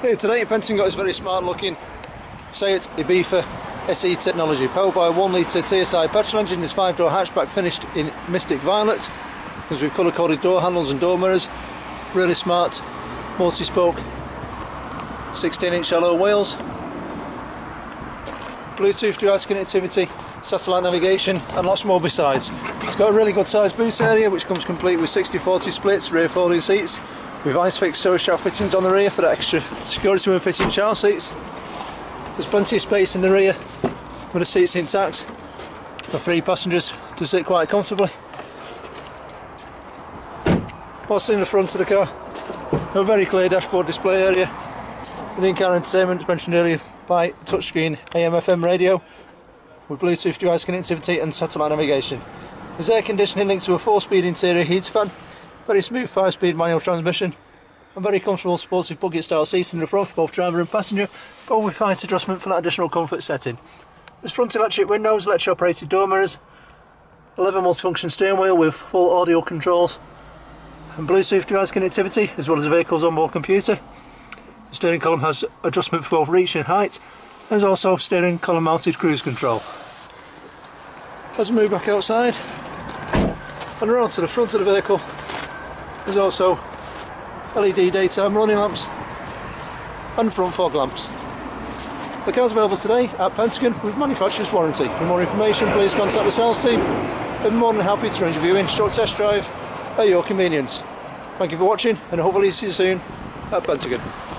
Here today, Pentagon got this very smart looking Seat Ibiza SE technology, powered by a 1 litre TSI petrol engine. This 5-door hatchback finished in Mystic Violet, because we've colour coded door handles and door mirrors. Really smart, multi-spoke, 16-inch alloy wheels, Bluetooth device connectivity, satellite navigation and lots more besides. It's got a really good sized boot area which comes complete with 60/40 splits, rear folding seats with ISOFIX tow shaft fittings on the rear for the extra security when fitting child seats. There's plenty of space in the rear with the seats intact for 3 passengers to sit quite comfortably. What's in the front of the car? A very clear dashboard display area, an in-car entertainment as mentioned earlier by touchscreen AM/FM radio with Bluetooth device connectivity and satellite navigation. There's air conditioning linked to a 4-speed interior heat fan, very smooth 5-speed manual transmission, and very comfortable sportive bucket style seats in the front for both driver and passenger, both with height adjustment for that additional comfort setting. There's front electric windows, electric operated door mirrors, a leather multifunction steering wheel with full audio controls and Bluetooth device connectivity, as well as the vehicle's onboard computer. The steering column has adjustment for both reach and height. There's also steering column mounted cruise control. As we move back outside and around to the front of the vehicle, there's also LED daytime running lamps and front fog lamps. The car's available today at Pentagon with manufacturer's warranty. For more information, please contact the sales team. They'll be more than happy to arrange a viewing, short test drive at your convenience. Thank you for watching, and hopefully see you soon at Pentagon.